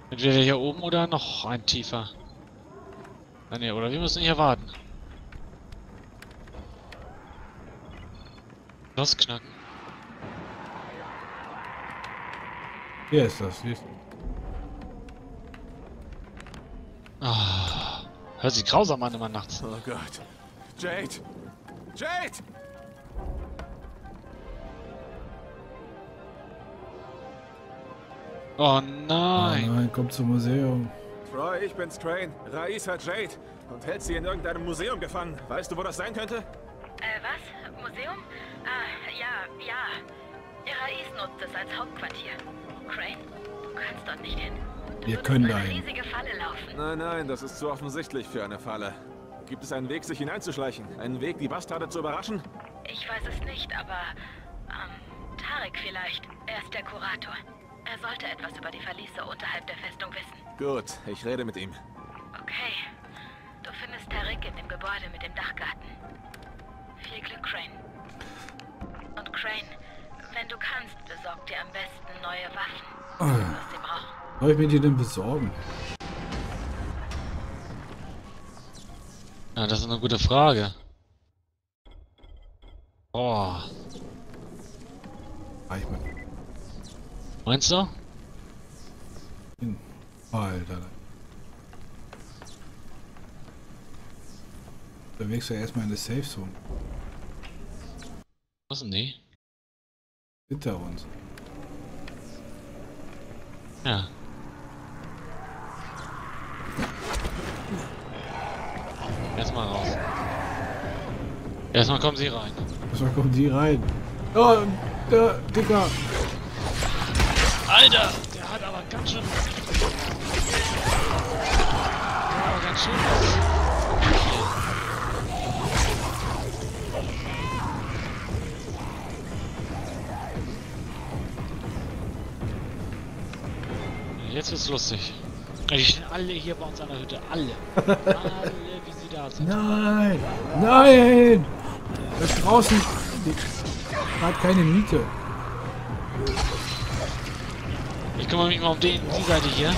Entweder hier oben oder noch ein tiefer. Ah, ne, oder wir müssen hier warten. Los knacken. Hier ist das, siehst du. Ah, hört sich grausam an immer nachts. Oh Gott. Jade! Jade! Oh Oh nein. nein, komm zum Museum. Troy, ich bin's, Crane. Rais hat Jade und hält sie in irgendeinem Museum gefangen. Weißt du, wo das sein könnte? Was? Museum? Ah, ja. Rais nutzt es als Hauptquartier. Crane, du kannst dort nicht hin. Du Wir würdest können in eine dahin. riesige Falle laufen. Nein, das ist zu offensichtlich für eine Falle. Gibt es einen Weg, sich hineinzuschleichen? Einen Weg, die Bastarde zu überraschen? Ich weiß es nicht, aber... Tarek vielleicht. Er ist der Kurator. Er sollte etwas über die Verliese unterhalb der Festung wissen. Gut, ich rede mit ihm. Okay. Du findest Tarek in dem Gebäude mit dem Dachgarten. Viel Glück, Crane. Und Crane, wenn du kannst, besorg dir am besten neue Waffen. Du wirst sie brauchen. Soll ich mir die denn besorgen? Ja, das ist eine gute Frage. Boah. Ich mal Meinst du? hin. Alter. Unterwegs ja erstmal in der Safe Zone. Was denn die? Hinter uns. Ja. Erstmal raus. Erstmal kommen sie rein. Erstmal kommen die rein. Oh, der Dicker. Alter! Der hat aber ganz schön... Ja, ganz schön was. Jetzt wird's lustig. Die stehen alle hier bei uns an der Hütte. Alle. Alle, wie sie da sind. Nein! Nein! Da draußen hat keine Miete. Ich kümmere mich mal um die Seite hier.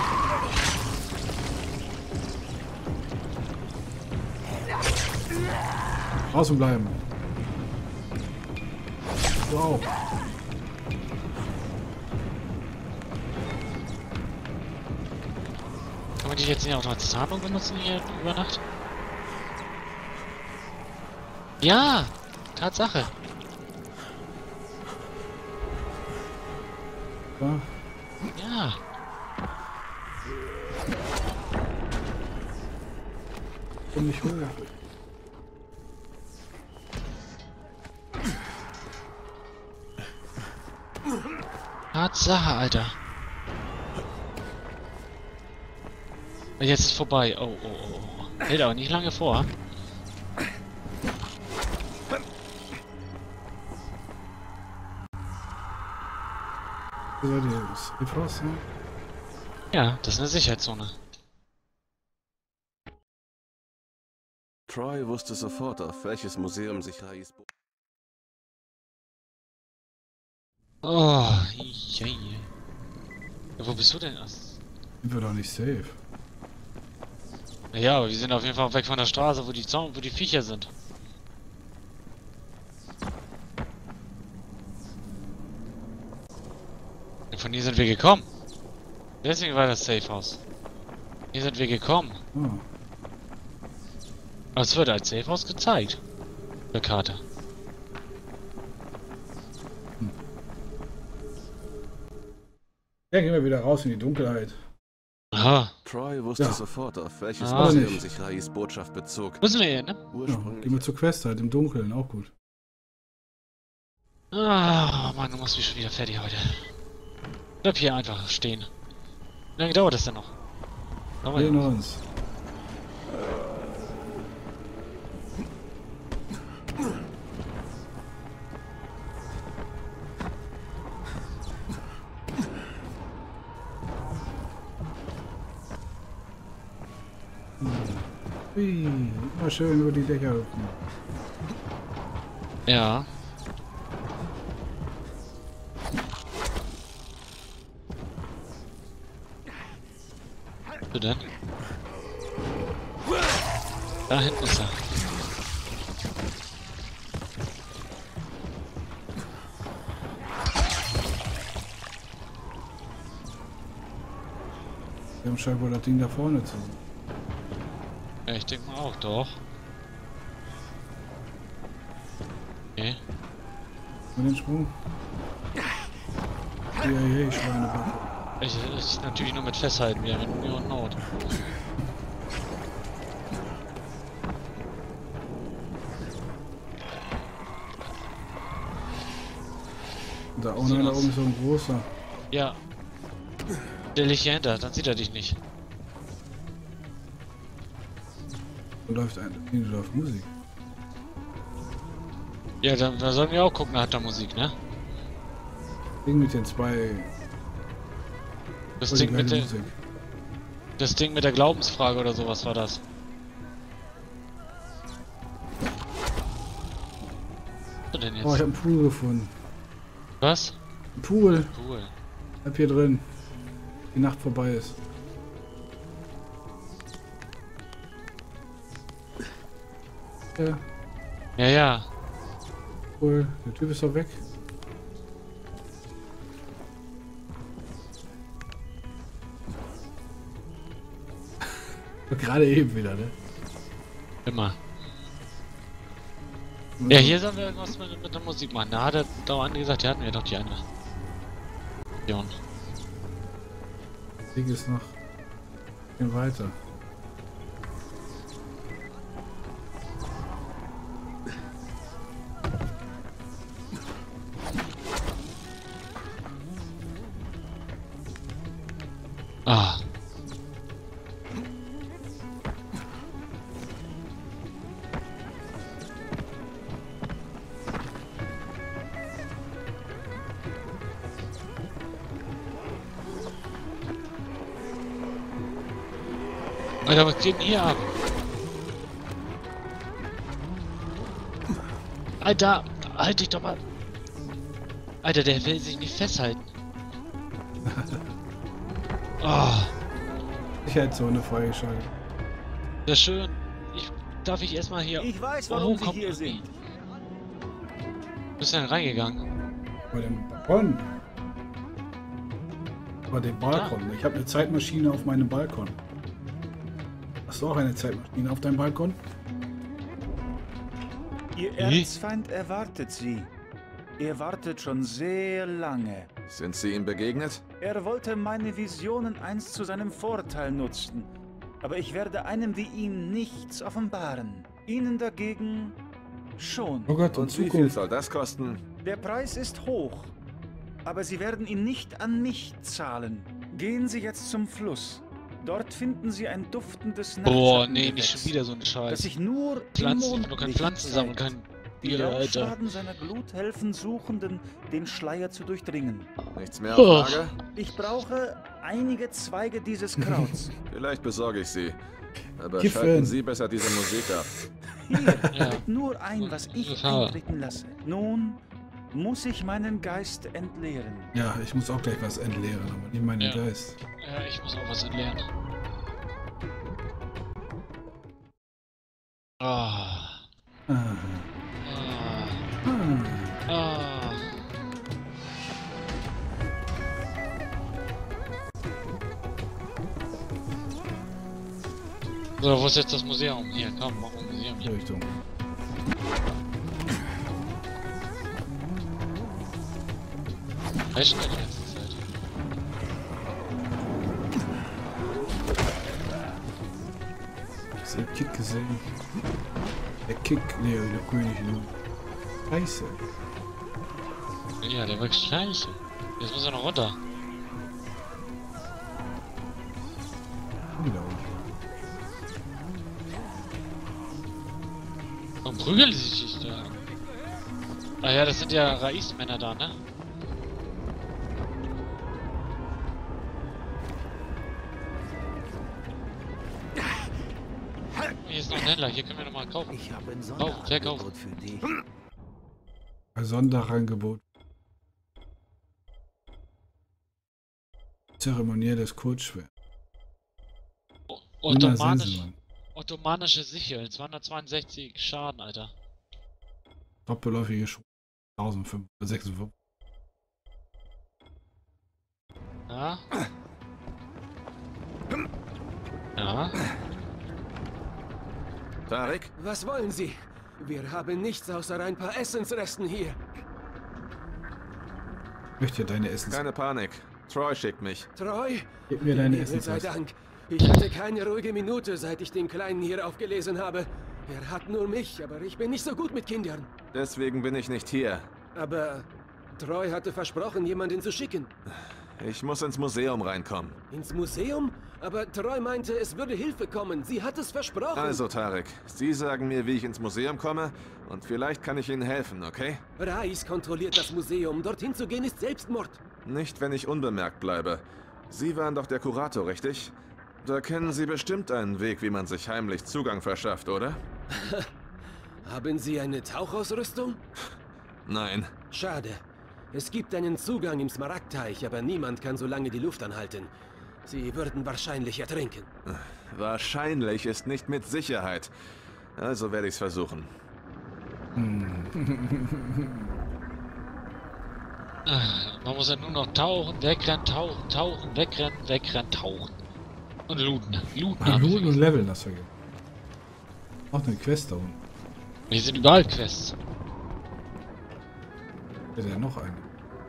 Draußen bleiben. Wow. Kann man die jetzt nicht auch als Tarnung benutzen hier über Nacht? Ja! Tatsache. Ja. Ja. Komm nicht hoch. Tatsache, Alter. Jetzt ist vorbei. Oh. Hält aber nicht lange vor. Hier seid ihr Safe House, ne? Ja, das ist eine Sicherheitszone. Troy wusste sofort, auf welches Museum sich Rais... Oh, je. Ja, wo bist du denn? Sind wir doch nicht safe. Ja, aber wir sind auf jeden Fall weg von der Straße, wo die Viecher sind. Und von hier sind wir gekommen. Deswegen war das Safe House. Hier sind wir gekommen. Ah. Aber es wird als Safe House gezeigt. Der Karte. Ja, gehen wir wieder raus in die Dunkelheit. Aha. Troy wusste Ja. sofort, auf welches Ah, Museum nicht. sich Rais Botschaft bezog. Müssen wir hier, ne? Ja, Ursprünglich gehen wir zur Quest halt im Dunkeln, auch gut. Ah, Mann, du machst mich schon wieder fertig heute. Bleib hier einfach stehen. Wie lange dauert das denn noch? Wir sehen uns. Hui, immer schön über die Dächer hüpfen. Ja. Wo denn? Da hinten ist er. Wir haben scheinbar das Ding da vorne zu. Ja, ich denke mal auch, doch. Okay. Und den Sprung. Hey, Schweinebacke. Ich natürlich nur mit festhalten, wir haben nur Not. Da auch noch da oben ist so ein großer. Ja. Stell dich hier hinter, dann sieht er dich nicht. Da läuft da läuft Musik. Ja, da sollen wir auch gucken nach der Musik, ne? Ding mit den zwei. Das voll die Ding mit geile der, Musik. das Ding mit der Glaubensfrage oder sowas war das. Was denn Oh, ich jetzt? hab einen Pool gefunden. Was? Ein Pool. Cool. Hab hier drin. Die Nacht vorbei ist. Ja, Ja, ja. cool. Der Typ ist doch weg. Gerade eben wieder, ne? Immer. Ja, hier sollen wir irgendwas mit der Musik machen. Da hat er dauernd gesagt, hier hatten wir doch die eine. Option. Weg ist noch. Gehen weiter. Ah. Alter, was geht denn hier ab? Alter, halt dich doch mal. Alter, der will sich nicht festhalten. Oh, Sicherheitszone freigeschaltet. sehr schön. Darf ich erstmal hier. Ich weiß, warum Sie komm, hier sind. Bist du denn reingegangen? Bei dem Balkon. Bei dem Balkon. Ich habe eine Zeitmaschine auf meinem Balkon. Hast du auch eine Zeitmaschine auf deinem Balkon? Ihr Erzfeind erwartet Sie. Er wartet schon sehr lange. Sind Sie ihm begegnet? Er wollte meine Visionen einst zu seinem Vorteil nutzen. Aber ich werde einem wie ihm nichts offenbaren. Ihnen dagegen schon. Oh Gott, in Und wie viel Zukunft. soll das kosten? Der Preis ist hoch. Aber Sie werden ihn nicht an mich zahlen. Gehen Sie jetzt zum Fluss. Dort finden Sie ein duftendes Boah, nee, Nachtschattengewächs, nicht schon wieder so ein das Scheiß. sich nur im Pflanzen, wenn du keine Mondlicht Pflanzen sammeln zeigt. kannst. Die Ja, Alter. Rauchschwaden seiner Glut helfen Suchenden, den Schleier zu durchdringen. Nichts mehr Oh. auf Lager? Ich brauche einige Zweige dieses Krauts. Vielleicht besorge ich sie. Aber Kiffen. schalten Sie besser diese Musik ab. Hier Ja. tritt nur ein, was ich Total. eintreten lasse. Nun muss ich meinen Geist entleeren. Ja, ich muss auch gleich was entleeren, aber nicht meinen Ja. Geist. Ja, ich muss auch was entlernen. Ah. Ah. Ah. Ah. Ah. So, wo ist jetzt das Museum? Hier, komm, mach mal ein Museum Die hier. Richtung. Reicht nicht die ganze Zeit. Hast du den Kick gesehen? Der Kick, nee, der König nur. Scheiße. Ja, der war scheiße. Jetzt muss er noch runter. Wieder unten. Warum prügeln die sich da? Ah ja, das sind ja Rais-Männer da, ne? Hier ist noch ein Händler, hier können wir nochmal kaufen. Ich habe ein Verkauf. Sonderangebot für dich. Ein Sonderangebot. Zeremonielles Kurzschwert. Ottomanische Sichel, 262 Schaden, Alter. Doppelläufige Schuhe. 1556. Ja. Ja. Tarek? Was wollen Sie? Wir haben nichts außer ein paar Essensresten hier. Ich möchte deine Essens... Keine Panik. Troy schickt mich. Treu? Gib mir deine Himmel sei Essensreste. Dank. Ich hatte keine ruhige Minute, seit ich den Kleinen hier aufgelesen habe. Er hat nur mich, aber ich bin nicht so gut mit Kindern. Deswegen bin ich nicht hier. Aber Treu hatte versprochen, jemanden zu schicken. Ich muss ins Museum reinkommen. Ins Museum? Aber Treu meinte, es würde Hilfe kommen. Sie hat es versprochen. Also, Tarek, Sie sagen mir, wie ich ins Museum komme und vielleicht kann ich Ihnen helfen, okay? Reis kontrolliert das Museum. Dorthin zu gehen ist Selbstmord. Nicht, wenn ich unbemerkt bleibe. Sie waren doch der Kurator, richtig? Da kennen Sie bestimmt einen Weg, wie man sich heimlich Zugang verschafft, oder? Haben Sie eine Tauchausrüstung? Nein. Schade. Es gibt einen Zugang im Smaragdteich, aber niemand kann so lange die Luft anhalten. Sie würden wahrscheinlich ertrinken. Wahrscheinlich ist nicht mit Sicherheit. Also werde ich's versuchen. Man muss ja nur noch tauchen, wegrennen, tauchen, wegrennen, tauchen. Und looten. Looten und Leveln, das vergessen. Auch eine Quest da unten. Hier sind überall Quests. Ist ja noch eine.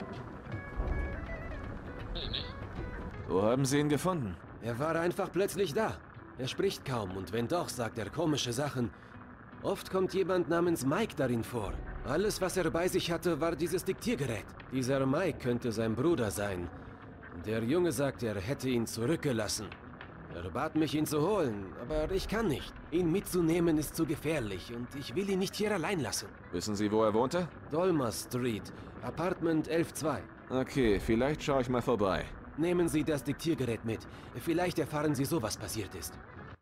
Wo haben Sie ihn gefunden? Er war einfach plötzlich da. Er spricht kaum und wenn doch, sagt er komische Sachen. Oft kommt jemand namens Mike darin vor. Alles, was er bei sich hatte, war dieses Diktiergerät. Dieser Mike könnte sein Bruder sein. Der Junge sagt, er hätte ihn zurückgelassen. Er bat mich, ihn zu holen, aber ich kann nicht. Ihn mitzunehmen ist zu gefährlich und ich will ihn nicht hier allein lassen. Wissen Sie, wo er wohnte? Dolmer Street, Apartment 11-2. Okay, vielleicht schaue ich mal vorbei. Nehmen Sie das Diktiergerät mit. Vielleicht erfahren Sie so, was passiert ist.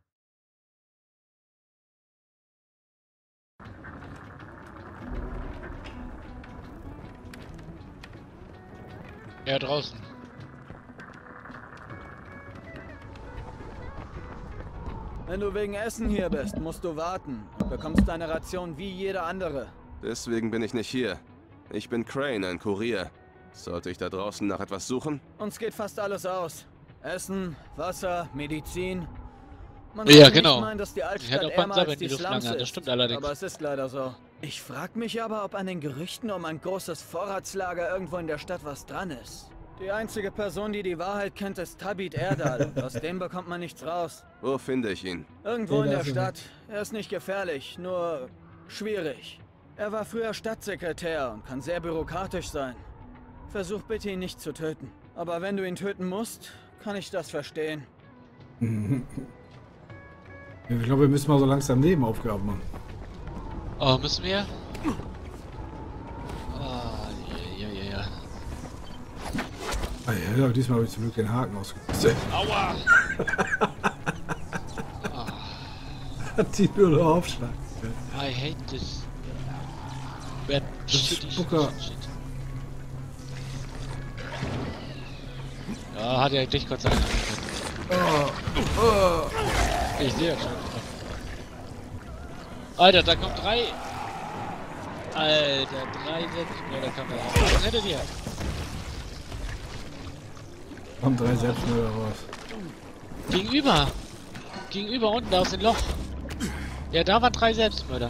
Ja, draußen. Wenn du wegen Essen hier bist, musst du warten und bekommst deine Ration wie jeder andere. Deswegen bin ich nicht hier. Ich bin Crane, ein Kurier. Sollte ich da draußen nach etwas suchen? Uns geht fast alles aus. Essen, Wasser, Medizin. Man Ja, sollte genau. nicht meinen, dass die Ich hätte Altstadt auch beim ärmer Sabbern als die die Luft Slums lange, das ist. stimmt allerdings. Aber es ist leider so. Ich frag mich aber, ob an den Gerüchten um ein großes Vorratslager irgendwo in der Stadt was dran ist. Die einzige Person, die die Wahrheit kennt, ist Tabit Erdal. Und aus dem bekommt man nichts raus. Wo finde ich ihn? Irgendwo in der Stadt. Er ist nicht gefährlich, nur schwierig. Er war früher Stadtsekretär und kann sehr bürokratisch sein. Versuch bitte, ihn nicht zu töten. Aber wenn du ihn töten musst, kann ich das verstehen. Ich glaube, wir müssen mal so langsam Nebenaufgaben machen. Oh, müssen wir? Ah, ja. Ah, ja, diesmal habe ich zum Glück den Haken ausgerüstet. Aua! Hat die nur noch Aufschlag. I hate this. Bad shitty Spucker. shit. Ja, hat ja dich Gott sei Dank. Ich sehe schon. Alter, da kommt 3. Alter, 3 Selbstmörder kann man. Was hättet ihr? Kommen 3 Selbstmörder raus. Gegenüber. Gegenüber unten aus dem Loch. Ja, da waren 3 Selbstmörder.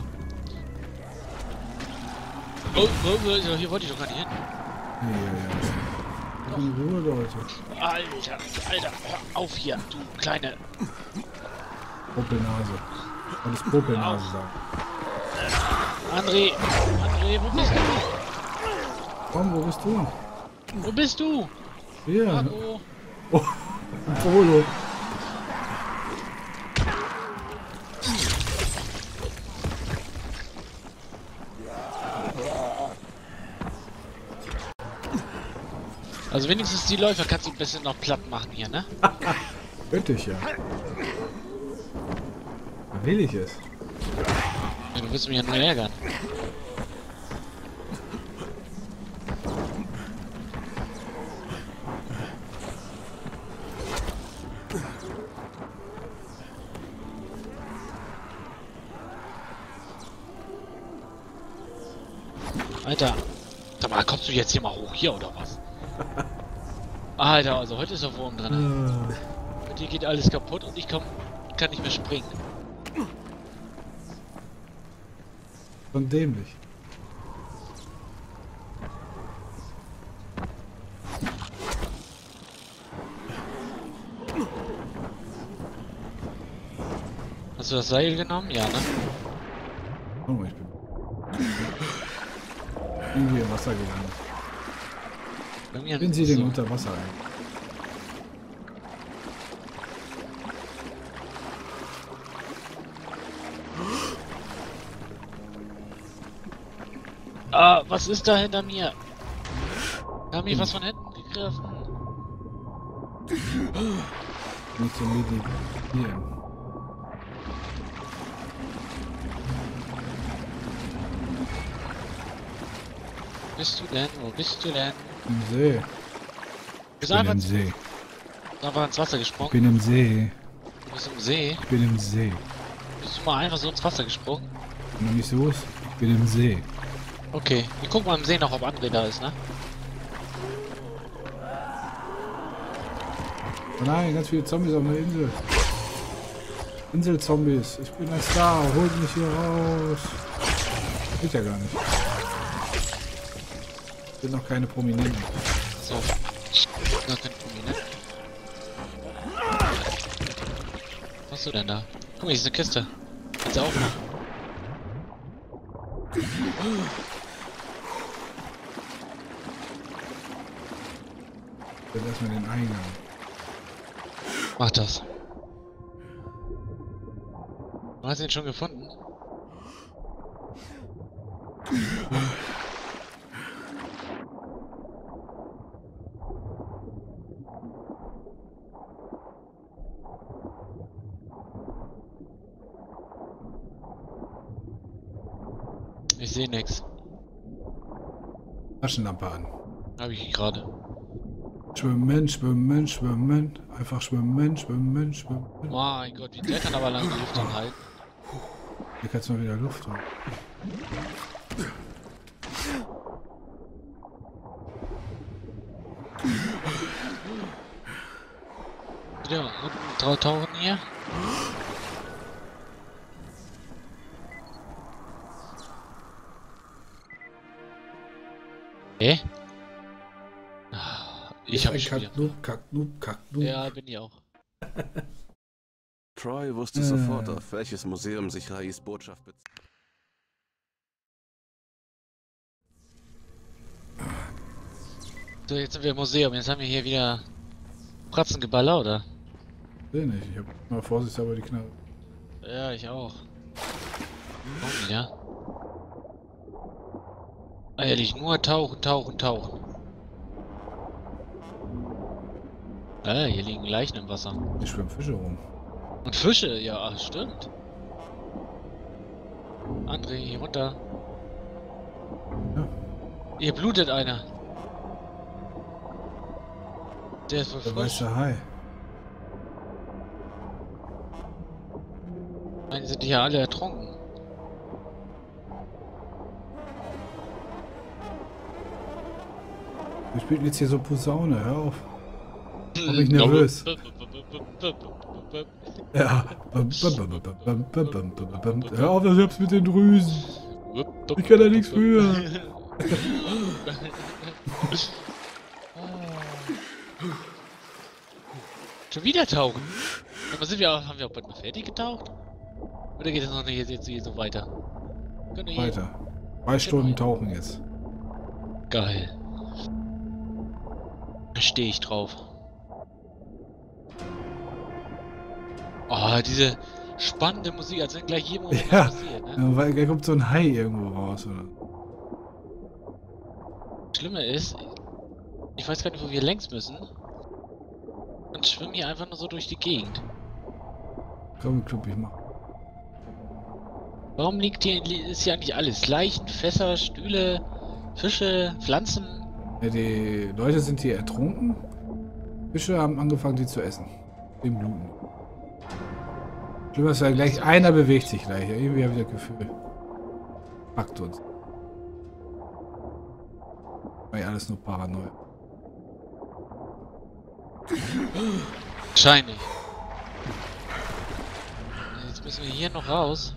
Oh, hier wollte ich doch gar nicht hin. Ja. In Ruhe, Leute. Alter, hör auf hier, du kleine. Popelnase. Und das Popelnase sagen. André, wo bist du? Komm, wo bist du? Wo bist du? Hier. Marco. Oh, ein Polo. Also wenigstens die Läufer kannst du ein bisschen noch platt machen hier, ne? Könnte ich ja. Will ich es? Ja, du willst mich ja nur ärgern. Alter. Sag mal, kommst du jetzt hier mal hoch hier oder was? Alter, also heute ist der Wurm drin. Mit dir geht alles kaputt und ich kann nicht mehr springen. Schon dämlich. Hast du das Seil genommen? Ja, ne? Oh, ich bin irgendwie im Wasser gegangen. Irgendwie Bin sie denn so. unter Wasser ein? Ah, was ist da hinter mir? Da haben mich was von hinten gegriffen. Nicht so meditieren. Bist du denn? Wo bist du denn? Im See. Bist Ich bin einfach, im See. einfach ins Wasser Ich gesprungen? bin im See. Du bist im See? Ich bin im See. Bist du mal einfach so ins Wasser gesprungen? Wenn du nicht so ist, ich bin im See. Okay, wir gucken mal im See noch, ob André da ist, ne? Oh nein, ganz viele Zombies auf der Insel. Inselzombies. Ich bin ein Star. Holt mich hier raus. Geht ja gar nicht. Sind noch keine Prominenten. So. Gar kein Prominent. Was hast du denn da? Guck mal, hier ist eine Kiste. Kannst du aufmachen? Jetzt erstmal den Eingang. Mach das. Du hast ihn schon gefunden? Ich sehe nichts. Taschenlampe an. Habe ich gerade. Schwimmen, schwimmen, schwimmen. Einfach schwimmen, schwimmen, schwimmen. Mein Gott, der kann aber lange die Luft anhalten. Hier kannst du mal wieder Luft holen. Wieder unten tauchen hier. Ich habe schon wieder. Kacknub. Ja, bin ich auch. Troy wusste sofort, auf welches Museum sich Rais Botschaft bezieht. So, jetzt sind wir im Museum. Jetzt haben wir hier wieder Pratzengeballer, oder? Seh nicht, ich hab mal vorsichtshalber die Knarre. Ja, ich auch. Warum wieder? Ehrlich, nur tauchen. Hier liegen Leichen im Wasser. Hier schwimmen Fische rum. Und Fische, ja, ach, stimmt. André, hier runter. Ja. Hier blutet einer. Der ist wohl Der frisch. weiße Hai. Nein, sind die ja alle ertrunken. Wir spielen jetzt hier so Posaune, hör auf. Mach mich nervös. Ja. Hör auf, ich hab's mit den Drüsen. Ich kann da nichts für. Schon wieder tauchen. Aber haben wir auch bald mal fertig getaucht? Oder geht es noch nicht jetzt hier so weiter? Weiter. 2 Stunden tauchen jetzt. Geil. Da stehe ich drauf. Oh, diese spannende Musik, als wenn gleich jeden Moment Ja, was passiert, ne? ja, weil da kommt so ein Hai irgendwo raus, oder? Das Schlimme ist, ich weiß gar nicht, wo wir längs müssen. Und schwimmen hier einfach nur so durch die Gegend. Komm, Club, ich mach. Warum ist hier eigentlich alles? Leichen, Fässer, Stühle, Fische, Pflanzen? Ja, die Leute sind hier ertrunken. Fische haben angefangen, die zu essen. Den bluten. Schlimmer ist ja gleich, einer bewegt sich gleich. Ja, irgendwie habe ich das Gefühl. Packt uns. War ja alles nur Paranoia. Wahrscheinlich. Jetzt müssen wir hier noch raus.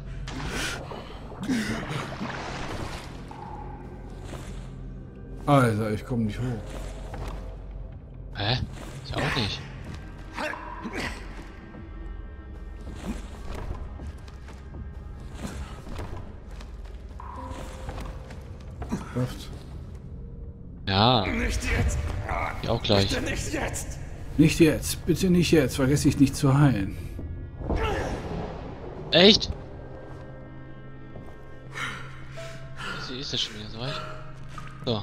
Alter, ich komme nicht hoch. Hä? Ich auch nicht. Kraft. Ja, Nicht jetzt! ich auch gleich. Bitte nicht jetzt! Nicht jetzt, bitte nicht jetzt. Vergiss dich nicht zu heilen. Echt? Ist das schon wieder so weit? So.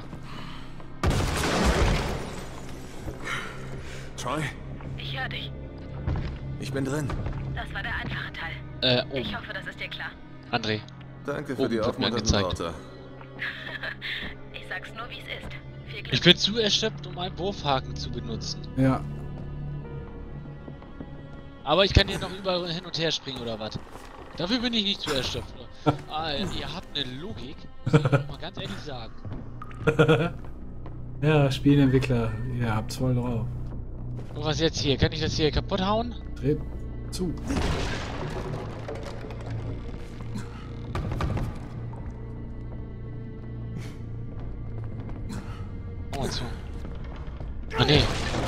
Troy, Ich höre dich. ich bin drin. Das war der einfache Teil. Ich Oben. hoffe, das ist dir klar. André. Danke für Oben die wird mir aufmunternden angezeigt. Worte. Ich sag's nur, wie es ist. Viel Glück. Ich bin zu erschöpft, um einen Wurfhaken zu benutzen. Ja. Aber ich kann hier noch überall hin und her springen oder was? Dafür bin ich nicht zu erschöpft. Ihr habt eine Logik, muss ich mal ganz ehrlich sagen. Ja, Spielentwickler, ihr habt's voll drauf. Und was jetzt hier? Kann ich das hier kaputt hauen? Dreht zu. Hau mal zu. Ah nee.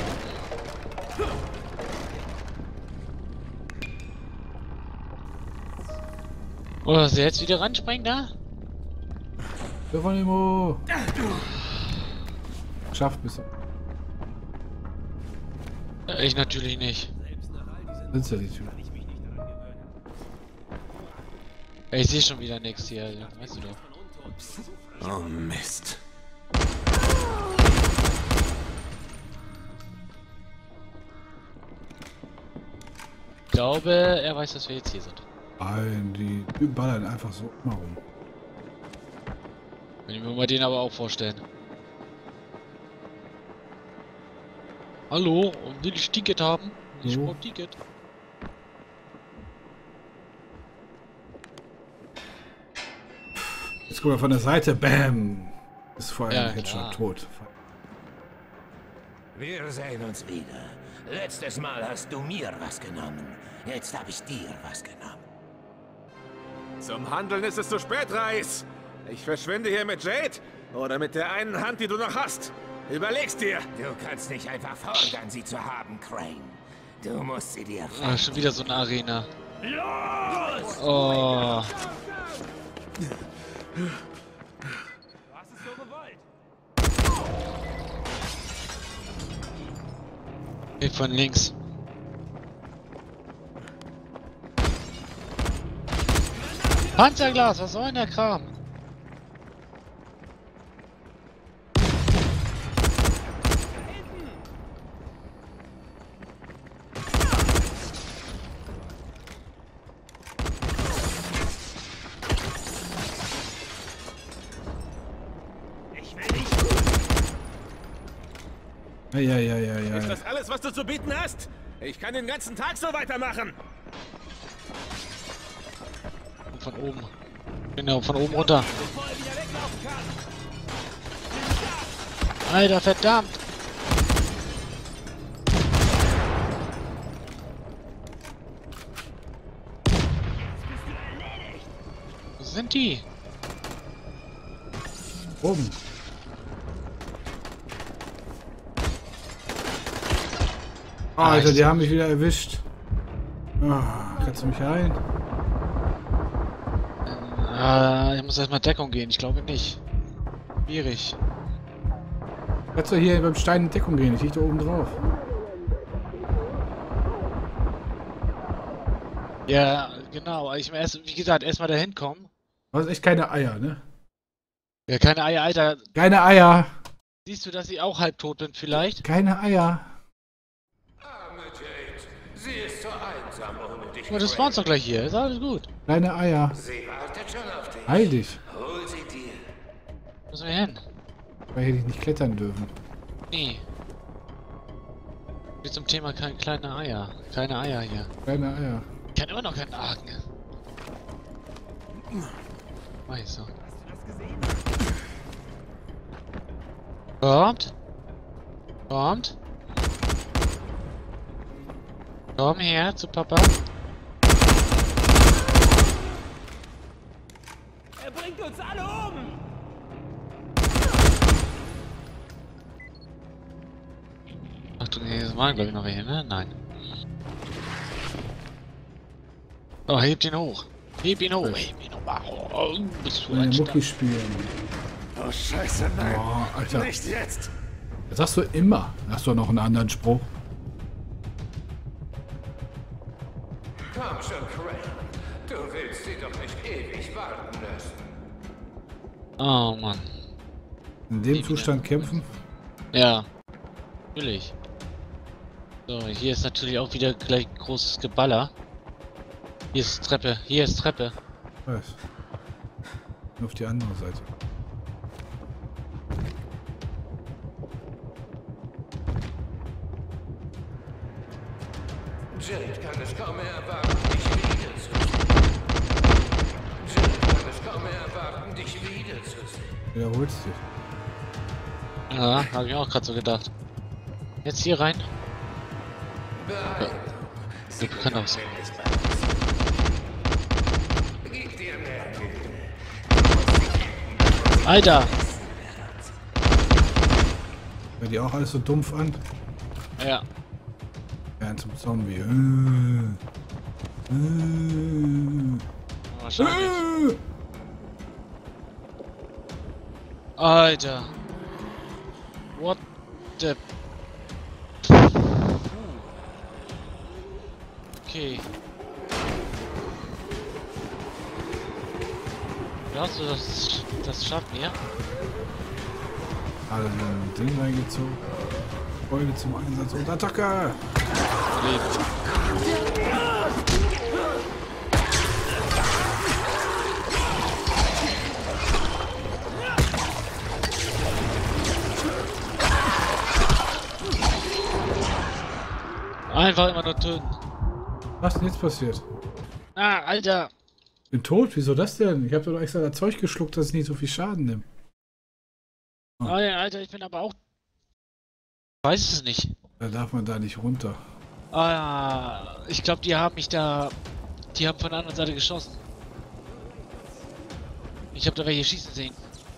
Oder was, jetzt wieder ranspringen da? Geronimo! Schafft bis. Ich natürlich nicht. Sitzt ja die Tür. Ich sehe schon wieder nichts hier, weißt du doch. Oh Mist. Ich glaube, er weiß, dass wir jetzt hier sind. Nein, die Typen ballern einfach so immer rum. Wenn ich mir mal den aber auch vorstellen. Hallo, will ich Ticket haben? Ich Jo. brauche Ticket. Jetzt guck mal von der Seite, bam! Ist vor Ja, allem jetzt schon klar. tot. Wir sehen uns wieder. Letztes Mal hast du mir was genommen. Jetzt habe ich dir was genommen. Zum Handeln ist es zu spät, Reis. Ich verschwinde hier mit Jade oder mit der einen Hand, die du noch hast. Überleg's dir. Du kannst nicht einfach fordern, sie zu haben, Crane. Du musst sie dir Ah, schon wieder so eine Arena. Oh. Geht von links. Panzerglas, was soll denn der Kram? Ja. Ist das alles, was du zu bieten hast? Ich kann den ganzen Tag so weitermachen. Und von oben. Genau, von oben runter. Alter, verdammt! Wo sind die? Oben. Alter, die haben mich wieder erwischt. Ah, kannst du mich heilen? Ich muss erstmal Deckung gehen, ich glaube nicht. Schwierig. Kannst du hier beim Stein in Deckung gehen? Ich lieg da oben drauf. Ja, genau. Ich erst, wie gesagt, erstmal dahin kommen. Du hast echt keine Eier, ne? Ja, keine Eier, Alter. Keine Eier! Siehst du, dass ich auch halb tot bin vielleicht? Keine Eier! Arme Jade. Sie ist so einsam ohne dich. Aber das spawnst doch gleich hier, ist alles gut. Keine Eier! Sie wartet schon auf dich. Heil dich! Hol sie dir. Wo müssen wir hin? Weil hätte ich nicht klettern dürfen. Nee. Wie zum Thema kleine Eier. Keine Eier hier. Keine Eier. Ich kann immer noch keinen Haken. Weiß so. Kommt. Kommt. Komm her zu Papa. Er bringt uns alle um! Ach du, nee, das waren glaube ich noch welche, ne? Nein. Oh, hebt ihn hoch. Heb ihn hoch. Heb ihn hoch. Oh, bist du ein Mucki spielen. Oh, scheiße, nein. Oh, Alter. Nicht jetzt. Das sagst du immer. Hast du noch einen anderen Spruch? Komm schon, Crane. Du willst sie doch nicht ewig warten lassen. Oh Mann. In dem Zustand kämpfen? Ja. Natürlich. So, hier ist natürlich auch wieder gleich großes Geballer. Hier ist Treppe. Hier ist Treppe. Was? Nur auf die andere Seite. Jade kann es kaum mehr erwarten, dich wiederzusehen. Jade kann es kaum mehr erwarten, dich wiederzusehen. Wiederholst dich. Ja, habe ich auch gerade so gedacht. Jetzt hier rein. Ja. Du kannst auch so. Gib dir mehr Hilfe. Alter! Hört die auch alles so dumpf an? Ja. Ja, zum Zombie. Wahrscheinlich. Alter. What the... Okay. Glaubst du, das schaffen wir? Alle so ein Ding reingezogen. Folge zum Einsatz und Attacke! Einfach immer nur töten. Was ist denn jetzt passiert? Ah, Alter! Bin tot? Wieso das denn? Ich habe doch extra das Zeug geschluckt, dass ich nicht so viel Schaden nehme. Oh. Alter, ich bin aber auch... Weiß es nicht. Da darf man da nicht runter. Ah, ich glaube, die haben mich da... Die haben von der anderen Seite geschossen. Ich habe da welche schießen sehen.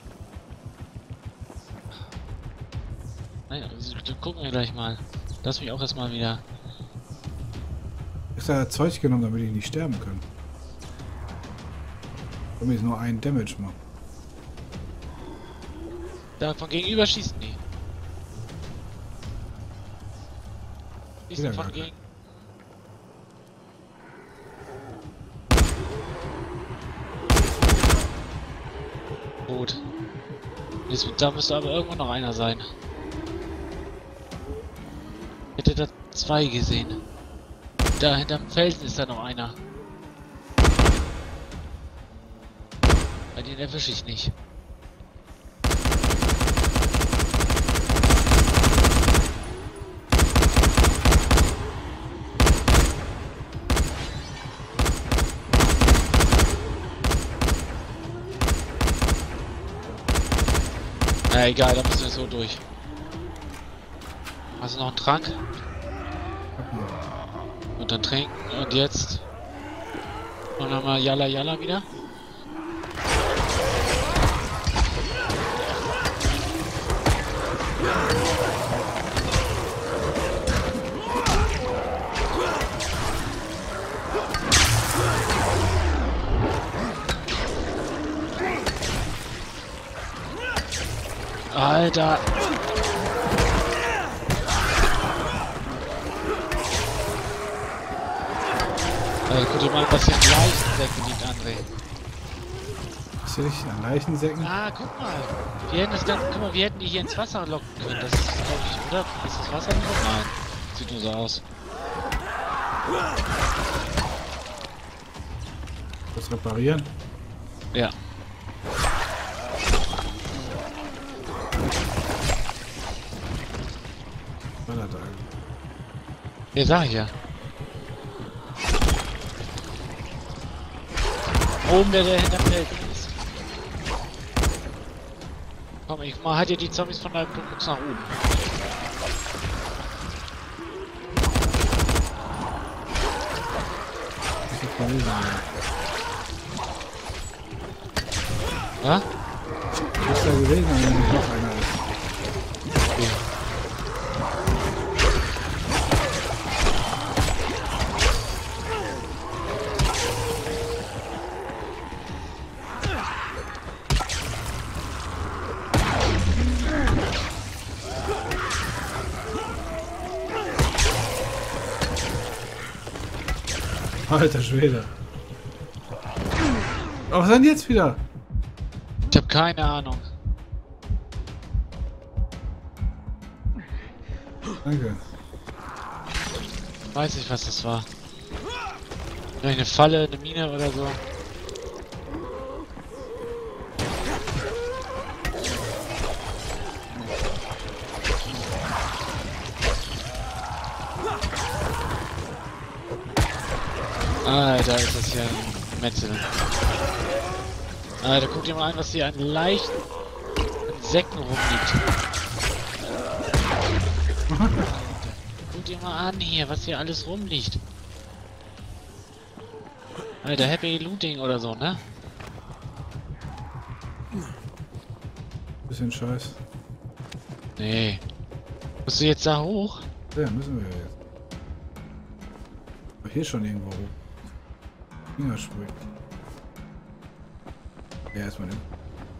Naja, gucken wir gleich mal. Lass mich auch erstmal wieder... Extra das Zeug genommen, damit ich nicht sterben kann. Damit ich nur einen Damage machen. Da von gegenüber schießen die. Schießen von gegen... Gut. Da müsste aber irgendwo noch einer sein. Ich hätte da zwei gesehen. Da hinterm Felsen ist da noch einer. Bei den erwische ich nicht. Na egal, da müssen wir so durch. Hast du noch einen Trank? Und dann trinken und jetzt. Und dann mal Yalla Yalla wieder. Alter! Guck dir mal, was hier in Leichensäcken liegt, André. Ist hier nicht an Leichensäcken? Ah, guck mal. Wir hätten das dann, guck mal, wir hätten die hier ins Wasser locken können. Das ist, glaube ich, oder? Ist das Wasser nicht? Nein. Sieht nur so aus. Das reparieren? Ja. Ja, sag ich ja. Oben der hinterm Feld ist. Komm, ich mal halt dir die Zombies von da guckst nach oben. Was? Du bist da gewesen, wenn nicht noch einer ist. Alter Schwede. Aber was denn jetzt wieder? Ich habe keine Ahnung. Danke. Weiß nicht, was das war. Vielleicht eine Falle, eine Mine oder so. Alter, ist das hier ein Metzel. Alter, guck dir mal an, was hier an leichten Insekten rumliegt. Guck dir mal an hier, was hier alles rumliegt. Alter, Happy Looting oder so, ne? Bisschen Scheiß. Nee. Musst du jetzt da hoch? Ja, müssen wir jetzt. Aber hier schon irgendwo hoch. Fingersprüh. Ja, erstmal den.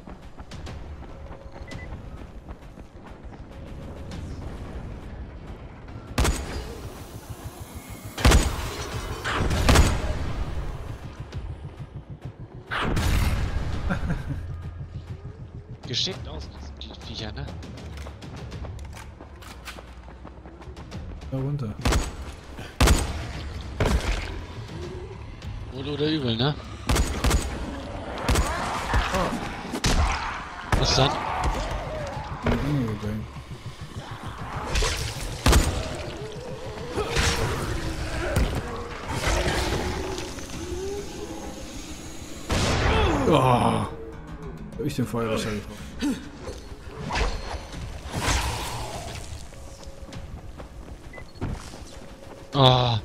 Geschickt aus, die Viecher, ne? Da runter. Wohl oder übel, ne? Was dann? In die Enge gegangen. Oh! Hab ich den Feuerlöscher getroffen. Oh.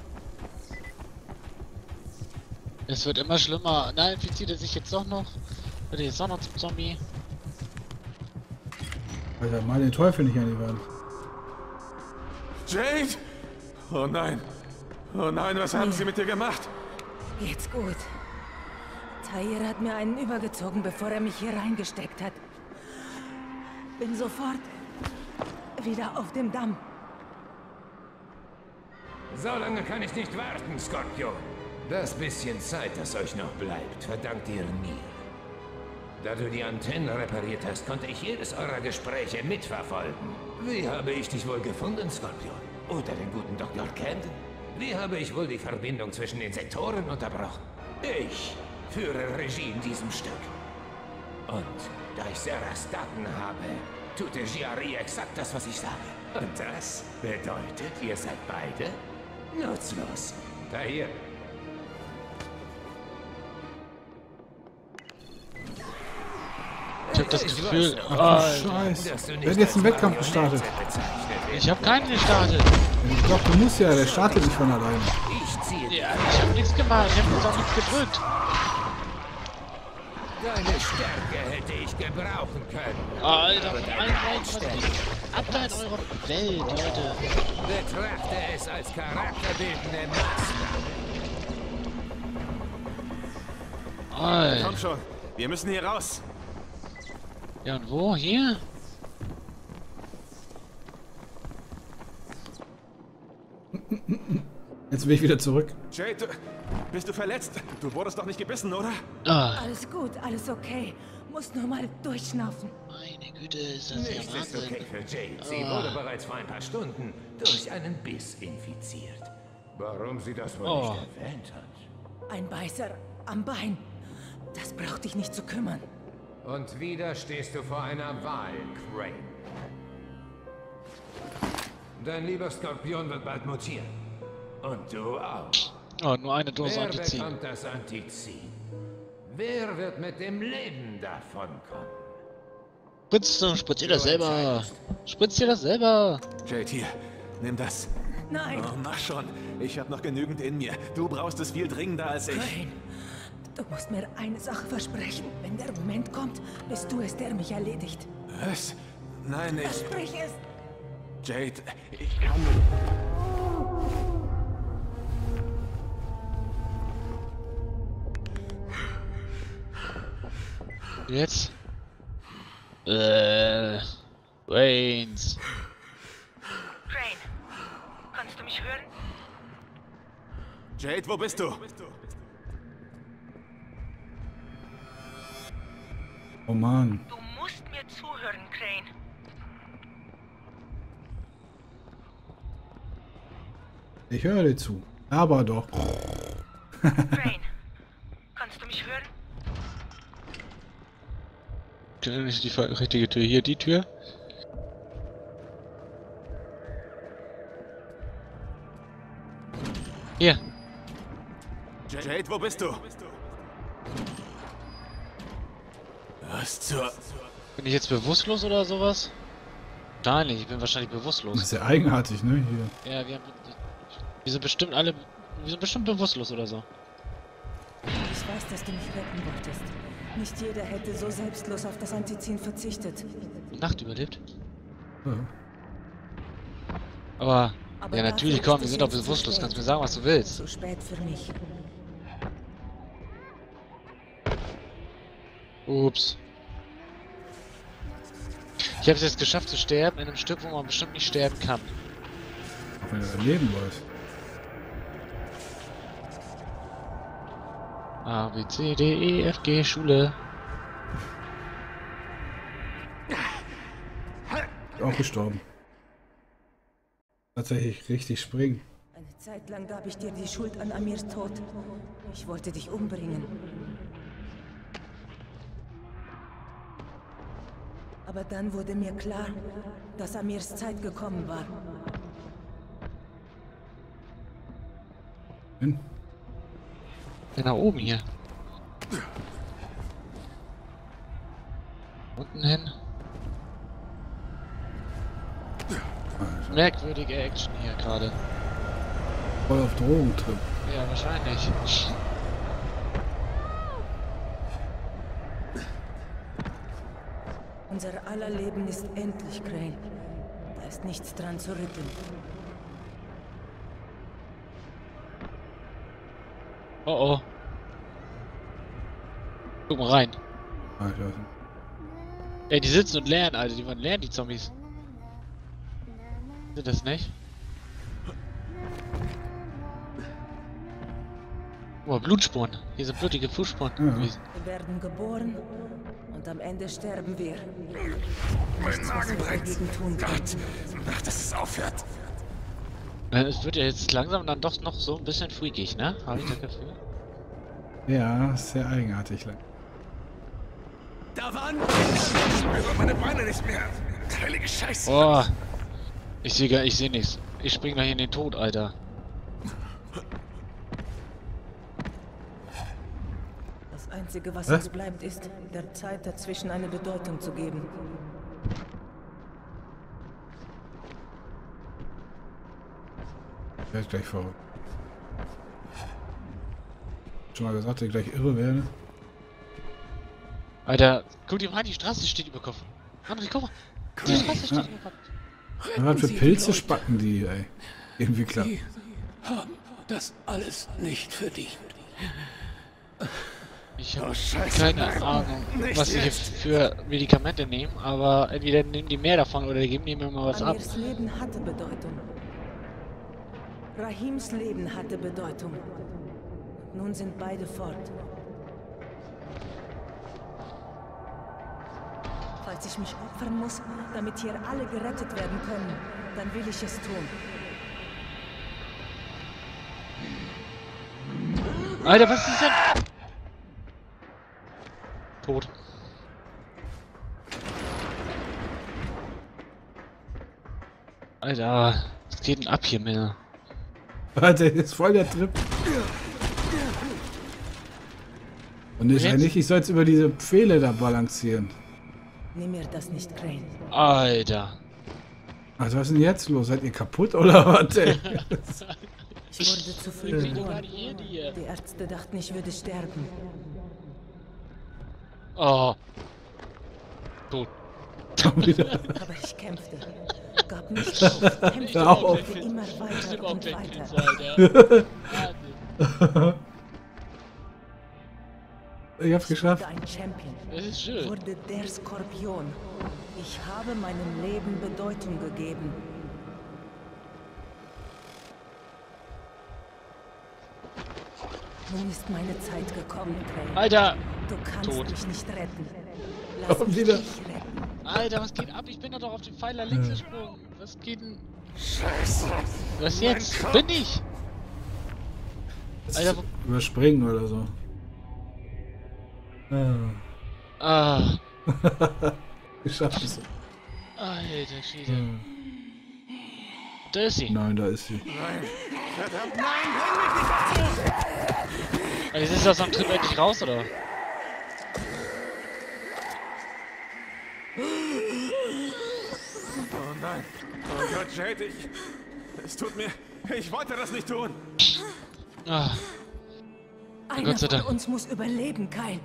Es wird immer schlimmer. Nein, infiziert er sich jetzt doch noch? Wird er jetzt doch noch zum Zombie? Alter, mal den Teufel nicht an die Wand. Jade! Oh nein! Oh nein, was haben Sie mit dir gemacht? Geht's gut. Tahir hat mir einen übergezogen, bevor er mich hier reingesteckt hat. Bin sofort wieder auf dem Damm. So lange kann ich nicht warten, Skorpion. Das bisschen Zeit, das euch noch bleibt, verdankt ihr mir. Da du die Antennen repariert hast, konnte ich jedes eurer Gespräche mitverfolgen. Wie habe ich dich wohl gefunden, Skorpion? Oder den guten Dr. Camden? Wie habe ich wohl die Verbindung zwischen den Sektoren unterbrochen? Ich führe Regie in diesem Stück. Und da ich Seras Daten habe, tut der Giari exakt das, was ich sage. Und das bedeutet, ihr seid beide nutzlos. Tahir. Ich hab das Gefühl... Scheiße. Wer hat jetzt einen Wettkampf gestartet? Ich hab keinen gestartet. Doch, du musst ja, der startet nicht von alleine. Ja, ich hab nichts gemacht, ich hab uns auch nichts gedrückt. Deine Stärke hätte ich gebrauchen können. Alter, von allen Seiten, ab da in eurer Welt, Leute. Betrachte es als charakterbildende Maßnahme. Alter. Komm schon, wir müssen hier raus. Ja, und wo? Hier? Jetzt will ich wieder zurück. Jade, bist du verletzt? Du wurdest doch nicht gebissen, oder? Ah, Alles gut, alles okay. Muss nur mal durchschnaufen. meine Güte, ist das ja Nichts ist Wahnsinn. okay für Jade. Sie wurde bereits vor ein paar Stunden durch einen Biss infiziert. Warum sie das wohl nicht erwähnt hat? Ein Beißer am Bein. Das braucht dich nicht zu kümmern. Und wieder stehst du vor einer Wahl, Crane. Dein lieber Skorpion wird bald mutieren. Und du auch. Oh, nur eine Dose Wer Antizin. bekommt das Antizin? Wer wird mit dem Leben davonkommen? Spritz dir das selber. Spritz dir das selber. Jade, hier, nimm das. Nein! Oh, mach schon. Ich habe noch genügend in mir. Du brauchst es viel dringender als ich. Crane, du musst mir eine Sache versprechen. Wenn der Moment kommt, bist du es, der mich erledigt. Was? Nein, ich... Versprich es! Jade, ich kann... Jetzt? Brains. Crane, kannst du mich hören? Jade, wo bist du? Oh Mann. Du musst mir zuhören, Crane. Ich höre dir zu. Aber doch. Crane, kannst du mich hören? Nicht die richtige Tür. Hier die Tür. Hier. Jade, wo bist du? Was zur... Bin ich jetzt bewusstlos oder sowas? Wahrscheinlich, ich bin wahrscheinlich Das bewusstlos. ist ja eigenartig, ne? Hier. Ja, wir sind bestimmt alle... Wir sind bestimmt bewusstlos oder so. Ich weiß, dass du mich retten wolltest. Nicht jeder hätte so selbstlos auf das Antizin verzichtet. Nacht überlebt. Ja. Aber Aber ja, dafür natürlich, ist komm, es wir sind doch jetzt zu bewusstlos. spät. Kannst mir sagen, was du willst. Zu spät für mich. Ups. Ich habe es jetzt geschafft zu sterben in einem Stück, wo man bestimmt nicht sterben kann. Auch wenn du dein Leben läuft. A, B, C, D, E, F, G, Schule. Auch gestorben. Tatsächlich richtig springen. Eine Zeit lang gab ich dir die Schuld an Amirs Tod. Ich wollte dich umbringen. Aber dann wurde mir klar, dass Amirs Zeit gekommen war. Hin. Ja, nach oben hier. Unten hin. Merkwürdige Action hier gerade. Voll auf Drogentrip. Ja, wahrscheinlich. Unser aller Leben ist endlich, Crane. Da ist nichts dran zu rütteln. Oh oh. Guck mal rein. Ah, ich weiß nicht. Ey, die sitzen und lernen, Alter. Die wollen lernen, die Zombies. Sind das nicht? Oh, Blutspuren. Hier sind blutige Fußspuren gewesen. Wir werden geboren und am Ende sterben wir. Mein Magen brennt. Tun Gott, mach, dass es aufhört. Es wird ja jetzt langsam dann doch noch so ein bisschen freakig, ne? Habe ich das Gefühl? Ja, sehr eigenartig. Da waren... Ich spüre meine Beine nicht mehr. Heilige Scheiße. Oh. Ich sehe nichts. Ich spring gleich in den Tod, Alter. Das Einzige, was uns bleibt, ist, der Zeit dazwischen eine Bedeutung zu geben. Ich werde gleich verrückt. Schon mal gesagt, dass ich gleich irre werde. Alter, guck dir mal an, die Straße steht über Kopf. André, guck mal. Die Straße steht über Kopf. Was für Pilze spacken die, ey. Irgendwie klar. Die haben das alles nicht verdient. Ich habe keine Ahnung, was sie hier für Medikamente nehmen, aber entweder nehmen die mehr davon oder geben die mir mal was ab. Amirs Leben hatte Bedeutung. Rahims Leben hatte Bedeutung. Nun sind beide fort. Falls ich mich opfern muss, damit hier alle gerettet werden können, dann will ich es tun. Alter, was ist denn? Tot. Alter, was geht denn ab hier, Männer? Alter, das ist voll der Trip. Und ich Jetzt? eigentlich, ich soll jetzt über diese Pfähle da balancieren. Nimm mir das nicht, Crane. Alter. Also was ist denn jetzt los? Seid ihr kaputt oder was, ey? Ich wurde zu früh geboren. Die Ärzte dachten, ich würde sterben. Oh. Tot. Aber ich kämpfte. Gab nicht auf. Kämpfte auf. immer weiter und weiter. Ich hab's geschafft. Ein Champion. Das ist schön. Wurde der Skorpion. Ich habe meinem Leben Bedeutung gegeben. Nun ist meine Zeit gekommen, Crane. Alter. Du kannst Tot. mich nicht retten. Lass mich wieder. dich retten. Alter, was geht ab? Ich bin doch auf den Pfeiler links gesprungen. Was geht denn? Scheiße. Was jetzt? Bin ich? Alter, wo... Überspringen oder so. Ah. Geschafft es. Alter Schwede. Da ist sie. Nein, da ist sie. Nein! Verdammt, nein! Bring mich nicht dazu! Jetzt ist das am Trip endlich raus, oder? Oh nein. Oh Gott, Jade, es tut mir... Ich wollte das nicht tun. Ah. Einer Gott sei von Dank. uns muss überleben, Kyle.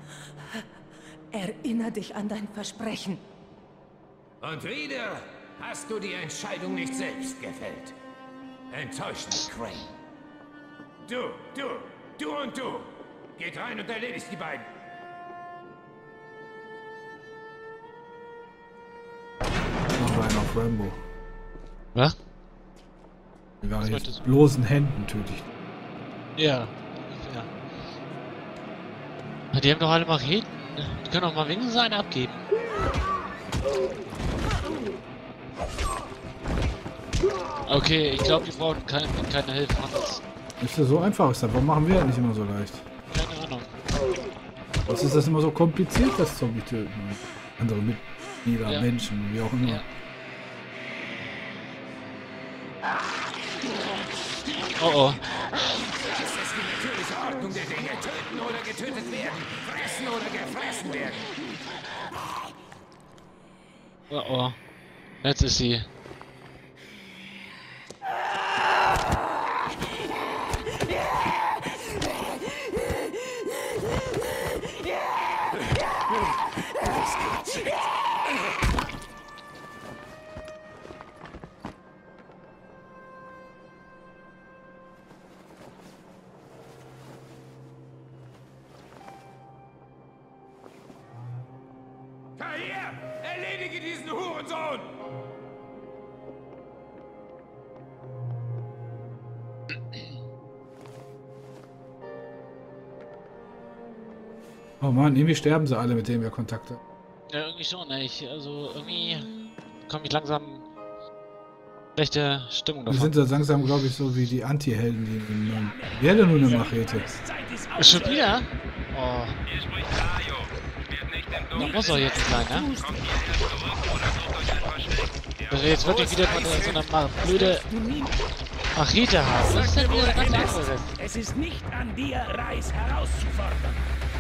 Erinner dich an dein Versprechen. Und wieder hast du die Entscheidung nicht selbst gefällt. Enttäuschend, Crane. Du und du. Geht rein und erledigt die beiden. Noch einen auf Rambo. Was? Wir waren Was jetzt wolltest du? bloßen Händen tödlich. Ja. Ja. Die haben doch alle Macheten. Die können doch mal wenigstens einen abgeben. Okay, ich glaube, die brauchen keine Hilfe. Ist ja so einfach. Warum machen wir das nicht immer so leicht? Keine Ahnung. Was ist das immer so kompliziert, das Zombie töten? Andere Mitglieder, Ja. Menschen, wie auch immer. Ja. Oh oh. Das ist die natürliche Ordnung der Dinge. Töten oder getötet werden. Fressen oder gefressen werden. Oh oh. Jetzt ist sie. Tahir, erledige diesen Hurensohn! Oh Mann, irgendwie sterben sie alle, mit denen wir Kontakt haben. Ja, irgendwie schon, ey. Also irgendwie komme ich langsam schlechte Stimmung Wir davon. sind so langsam, glaube ich, so wie die Anti-Helden, die in wer hat denn nur eine Machete? Schon wieder? Oh. Das muss doch jetzt nicht sein, ne? Dass wir jetzt wirklich wieder so eine blöde Machete haben. Das ist ja wieder ganz anderes. Es ist nicht an dir, Reis herauszufordern.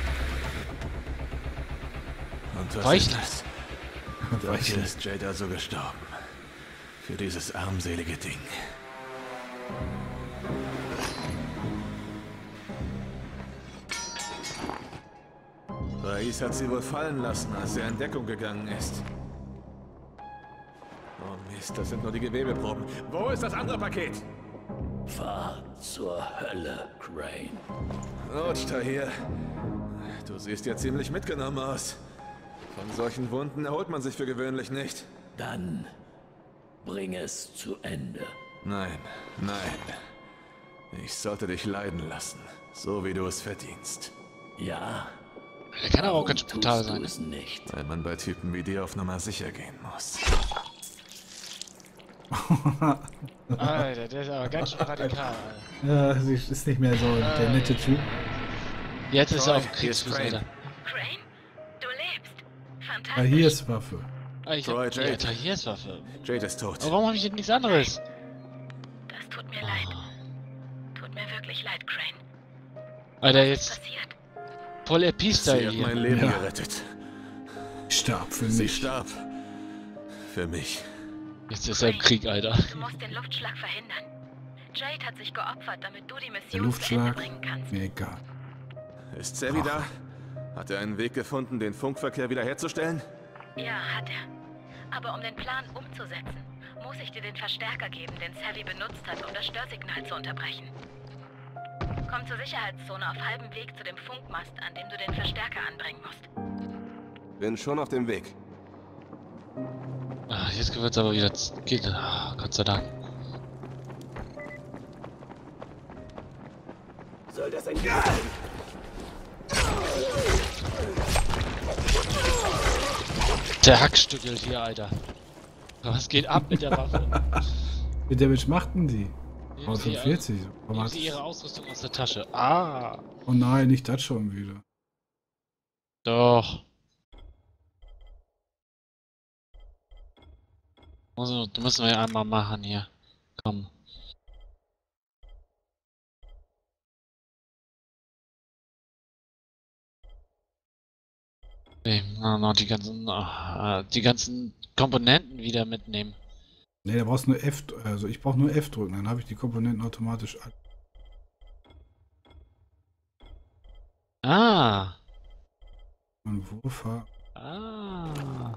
Und was Reicht ist das? Dafür ist Jade also gestorben. Für dieses armselige Ding. Rais hat sie wohl fallen lassen, als er in Deckung gegangen ist. Oh Mist, das sind nur die Gewebeproben. Wo ist das andere Paket? Fahr zur Hölle, Crane. Rutsch, Tahir. Du siehst ja ziemlich mitgenommen aus. Von solchen Wunden erholt man sich für gewöhnlich nicht. Dann bring es zu Ende. Nein, nein. Ich sollte dich leiden lassen, so wie du es verdienst. Ja. Der kann aber auch ganz brutal sein. Es nicht. Weil man bei Typen wie dir auf Nummer sicher gehen muss. Alter, der ist aber ganz schön radikal. Ja, sie ist nicht mehr so der nette Typ. Jetzt ist er Troy, auf dem Kriegsfuß, hier ist Alter. Crane, du lebst. Ah, Fantastisch. hier ist Waffe. Ah, ich Troy, hab Jade. Alter, hier ist Waffe. Jade ist tot. Aber warum habe ich denn nichts anderes? Das tut mir leid. Tut mir wirklich leid, Crane. Alter, Was ist jetzt passiert? voll Sie AP-Style hat hier. mein Leben Ja. gerettet. Starb für Sie mich. starb. Für mich. Jetzt ist er im Krieg, Alter. Du musst den Luftschlag verhindern. Jade hat sich geopfert, damit du die Der Mission zu Ende Luftschlag, bringen kannst. mir egal. Ist Savvy da? Hat er einen Weg gefunden, den Funkverkehr wiederherzustellen? Ja, hat er. Aber um den Plan umzusetzen, muss ich dir den Verstärker geben, den Savvy benutzt hat, um das Störsignal zu unterbrechen. Komm zur Sicherheitszone auf halbem Weg zu dem Funkmast, an dem du den Verstärker anbringen musst. Bin schon auf dem Weg. Ah, jetzt wird's aber wieder... Geht. Ah, Gott sei Dank. Soll das ein Gift sein? Der Hackstückelt hier, Alter. Was geht ab mit der Waffe? Wie Damage machten die? Nehmen Sie 40. Nehmen Sie Ihre Ausrüstung aus der Tasche. Ah. Oh nein, nicht das schon wieder. Doch. Also, das müssen wir ja einmal machen hier. Komm. Nee, noch die ganzen Komponenten wieder mitnehmen. Ne, da brauchst du nur F, also ich brauche nur F drücken, dann habe ich die Komponenten automatisch an. Ah. Und Wurfer. Ah.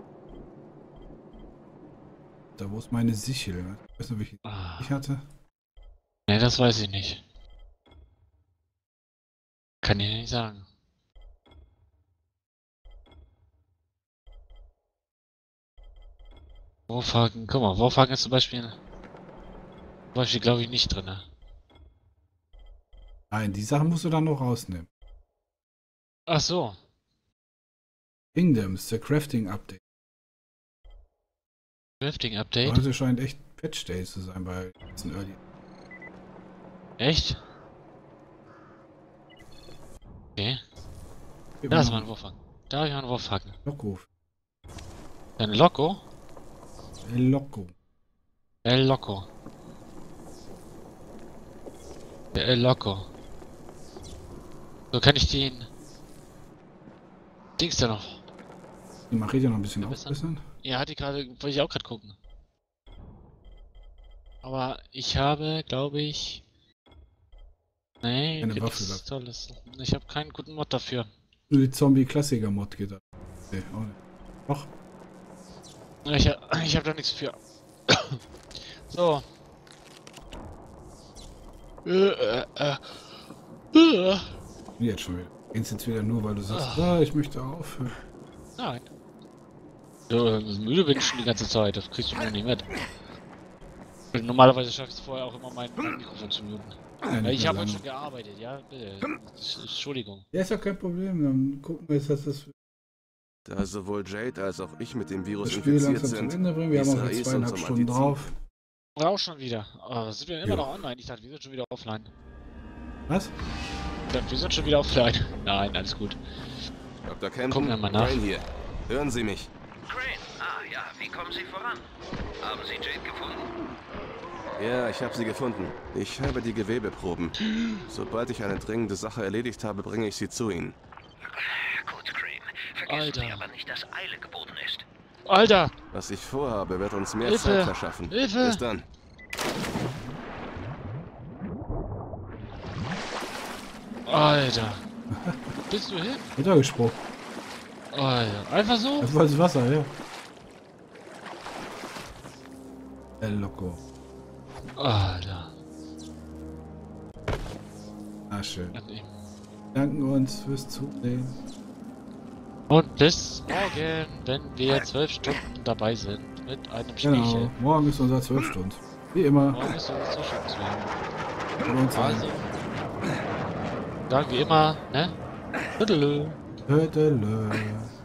Da wo ist meine Sichel? Ich weiß nicht, welche ich hatte. Ne, das weiß ich nicht. Kann ich nicht sagen. Wurfhaken, guck mal, Wurfhaken ist zum Beispiel glaube ich nicht drin. Nein, die Sachen musst du dann noch rausnehmen. Ach so. Kingdoms, der Crafting Update. Crafting Update? Heute scheint echt Patch Day zu sein bei diesen Early. Echt? Okay. Da ist mein Wurfhaken. Da habe ich meinen Wurfhaken. Loco. Ein Loco? El Loco. El Loco. Der El Loco. So kann ich den Dings da noch. Die Machete noch ein bisschen aufbessern. Ja, hatte ich gerade, wollte ich auch gerade gucken. Aber ich habe, glaube ich... Nee, keine gibt Waffe nichts Tolles. Ich habe keinen guten Mod dafür. Nur die Zombie-Klassiker-Mod geht da. Nee, auch nicht. Doch. Ich hab da nichts für. So. Jetzt schon wieder. Gehst jetzt wieder nur, weil du sagst, ich möchte aufhören. Nein. Du müde bin ich schon die ganze Zeit, das kriegst du noch nicht mit. Normalerweise schaffe ich es vorher auch immer mein Mikrofon zu muten. Ja, ich habe heute schon gearbeitet, ja, bitte. Entschuldigung. Ja, ist ja kein Problem, dann gucken wir jetzt, dass das... Da sowohl Jade als auch ich mit dem Virus das Spiel infiziert langsam sind. zum Ende bringen. Wir haben noch jetzt 2,5 Stunden drauf. Auch schon wieder. Oh, sind wir immer noch online? Ich dachte, wir sind schon wieder offline. Was? Ich dachte, wir sind schon wieder offline. Nein, alles gut. Dr. Campbell, Gucken wir mal nach. Crane hier. Hören Sie mich. Crane, ja, wie kommen Sie voran? Haben Sie Jade gefunden? Ja, ich habe sie gefunden. Ich habe die Gewebeproben. Sobald ich eine dringende Sache erledigt habe, bringe ich sie zu Ihnen. Gut, Crane. Vergessen Sie aber nicht, dass Eile geboten ist. Alter! Was ich vorhabe, wird uns mehr Hilfe! Zeit verschaffen. Hilfe! Bis dann. Alter! Bist du hin? Wieder gesprungen. Alter, einfach so? Das war das Wasser, ja. El Loco. Alter. Ah, schön. Danken uns fürs Zusehen. Und bis morgen, wenn wir 12 Stunden dabei sind mit einem Spielchen. Genau, morgen ist unser 12 Stunden. Wie immer. Morgen ist unser 12 Stunden. Also. Sagen wie immer, ne? Tüdelö. Tüdelö.